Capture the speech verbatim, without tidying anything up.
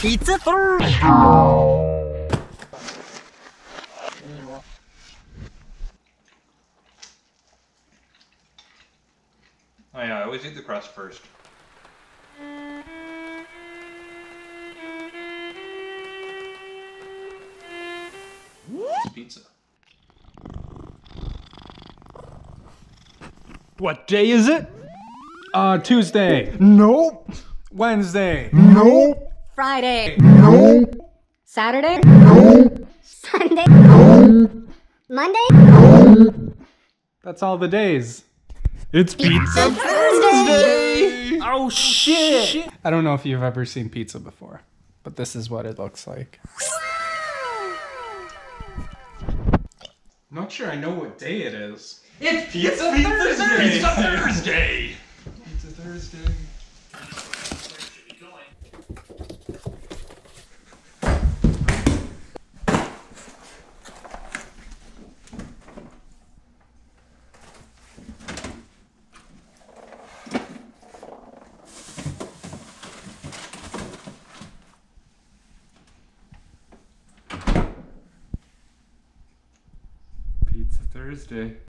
Pizza Thursday! Oh yeah, I always eat the crust first. It's pizza. What day is it? Uh, Tuesday. Nope. Wednesday. Nope. Friday. Nope. Saturday. Nope. Sunday. Nope. Monday. Nope. That's all the days. It's Pizza Thursday! Oh shit! I don't know if you've ever seen pizza before, but this is what it looks like. Not sure I know what day it is. It's Pizza Thursday! Pizza Thursday! Pizza Thursday. Pizza Thursday.